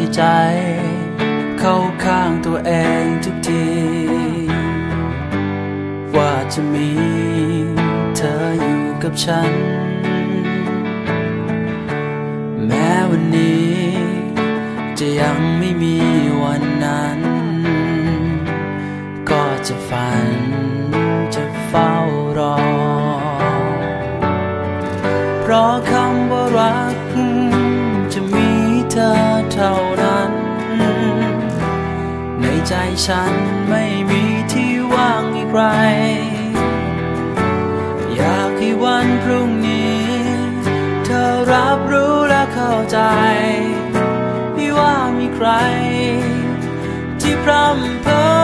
ใจเข้าข้างตัวเองทุกทีว่าจะมีเธออยู่กับฉันแม้วันนี้จะยังไม่มีวันนั้นก็จะฝันจะเฝ้ารอเพราะคำว่ารักจะมีเธอเท่านั้นในใจฉันไม่มีที่ว่างอีกใครอยากให้วันพรุ่งนี้เธอรับรู้และเข้าใจไม่ว่ามีใครที่พร่ำเพ้อ